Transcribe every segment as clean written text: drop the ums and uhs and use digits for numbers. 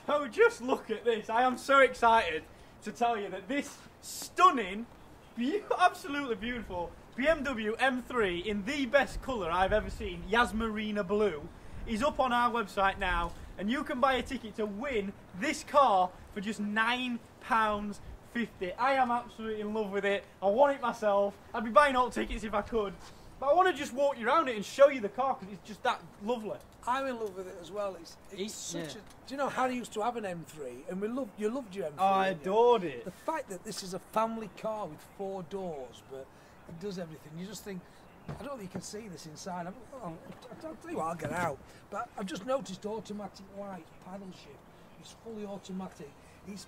So just look at this. I am so excited to tell you that this stunning, absolutely beautiful BMW M3 in the best colour I've ever seen, Yasmarina Blue, is up on our website now, and you can buy a ticket to win this car for just £9.50. I am absolutely in love with it. I want it myself. I'd be buying all tickets if I could. But I want to just walk you around it and show you the car because it's just that lovely. I'm in love with it as well. It's such a... Do you know, Harry used to have an M3 and you loved your M3. Oh, I adored it. The fact that this is a family car with 4 doors, but it does everything. You just think, I don't think you can see this inside. I'll tell you what, I'll get out. But I've just noticed automatic lights, paddle shift. It's fully automatic. It's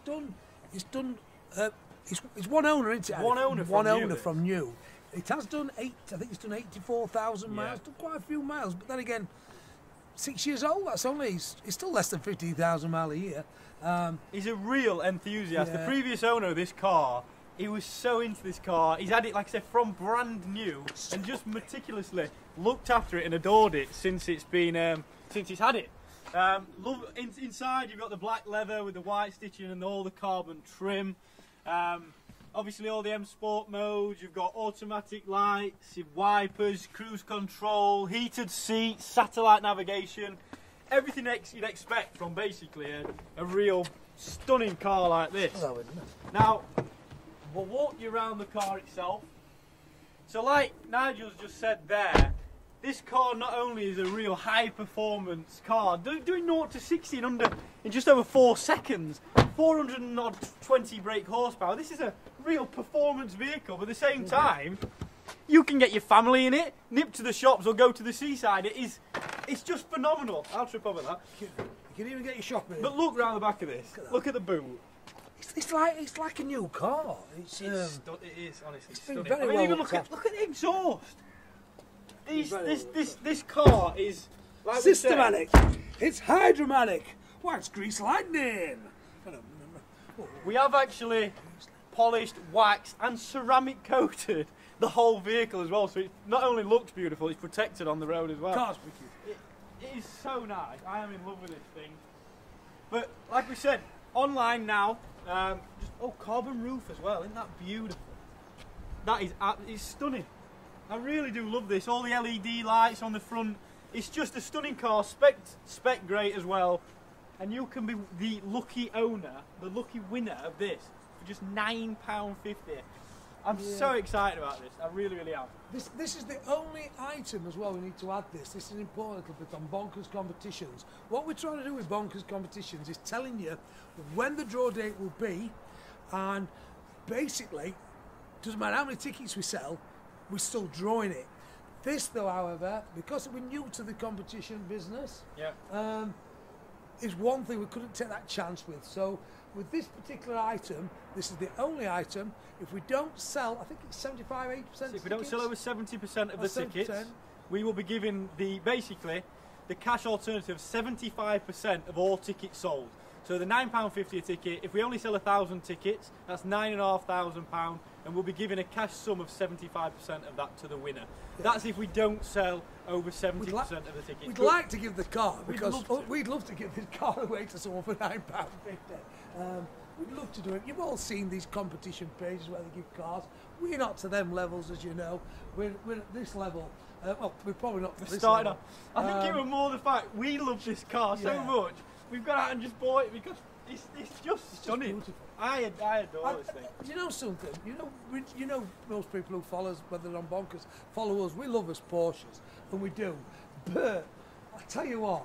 one owner, isn't it? One owner from new. It has done I think it's done 84,000 miles, done quite a few miles, but then again, 6 years old, it's still less than 50,000 miles a year. He's a real enthusiast. Yeah. The previous owner of this car, he was so into this car. He's had it, like I said, from brand new and just meticulously looked after it and adored it since it's been, since he's had it. Inside you've got the black leather with the white stitching and all the carbon trim. Obviously all the M Sport modes, you've got automatic lights, your wipers, cruise control, heated seats, satellite navigation, everything you'd expect from basically a real stunning car like this. Now, we'll walk you around the car itself. So like Nigel's just said there, this car not only is a real high performance car, doing 0 to 60 in just over 4 seconds, 420 brake horsepower. This is a real performance vehicle, but at the same time, you can get your family in it, nip to the shops or go to the seaside. It's just phenomenal. I'll trip over that. You can even get your shopping. But look round the back of this. Look at the boot. It's like a new car. It is honestly stunning. Very well even look at the exhaust. This car is like systematic. It's hydromatic. Why, it's grease lightning. We have actually polished, waxed and ceramic coated the whole vehicle as well, so it not only looks beautiful, it's protected on the road as well. Car's wicked. It is so nice. I am in love with this thing. But like we said, online now, carbon roof as well. Isn't that beautiful? That is it's stunning. I really do love this. All the LED lights on the front. It's just a stunning car. Spec great as well. And you can be the lucky owner, the lucky winner of this for just £9.50. I'm so excited about this. I really, really am. This is the only item as well. We need to add this. This is an important little bit on Bonkers Competitions. What we're trying to do with Bonkers Competitions is telling you when the draw date will be, and basically, doesn't matter how many tickets we sell, we're still drawing it. This, though, however, because we're new to the competition business, is one thing we couldn't take that chance with. So with this particular item, this is the only item. If we don't sell, I think it's 75–80%. If we don't sell over 70% of the tickets, we will be giving basically the cash alternative 75% of all tickets sold. So the £9.50 a ticket. If we only sell 1,000 tickets, that's £9,500, and we'll be giving a cash sum of 75% of that to the winner. Yeah. That's if we don't sell over 70% of the tickets. We'd like to give the car, because we'd love to give this car away to someone for £9.50. We'd love to do it. You've all seen these competition pages where they give cars. We're not to them levels, as you know. We're at this level. Well, we're probably not. We're starting off. I think it was more the fact we love this car so much. We've gone out and just bought it because it's just stunning. Just I adore this thing. You know something? You know most people who follow us, whether they're on Bonkers, follow us. We love us Porsches, and we do. But I tell you what,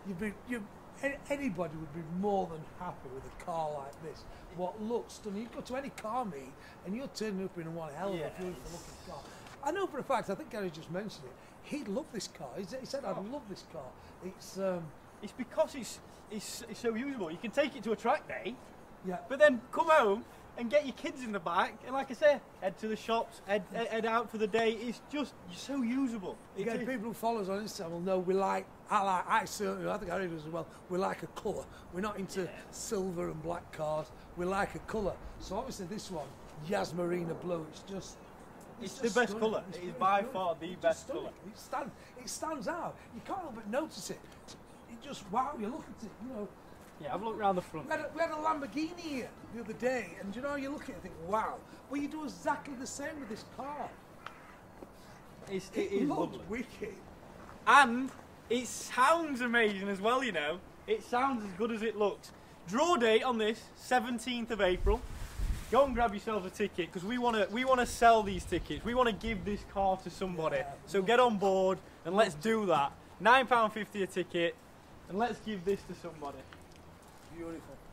anybody would be more than happy with a car like this. What looks stunning. You go to any car meet, and you're turning up in one hell of a beautiful looking car. I know for a fact. I think Gary just mentioned it. He'd love this car. He said, "I'd love this car." It's because it's so usable. You can take it to a track day, but then come home and get your kids in the back, and like I say, head to the shops, head out for the day. It's just so usable. Again, people who follow us on Instagram will know I certainly, I think I do as well, we like a colour. We're not into silver and black cars. We like a colour. So obviously this one, Yasmarina Blue, it's the best colour. It is by far the best colour. It stands out. You can't help but notice it. Just wow, you look at it, Yeah, I've looked around the front. We had a Lamborghini here the other day, and you know, you look at it and think, wow. Well, you do exactly the same with this car. It It is looks lovely. wicked. And it sounds amazing as well, you know. It sounds as good as it looks. Draw date on this, 17th of April. Go and grab yourself a ticket, because we wanna sell these tickets. We want to give this car to somebody. Yeah. So get on board and let's do that. £9.50 a ticket, and let's give this to somebody. Beautiful.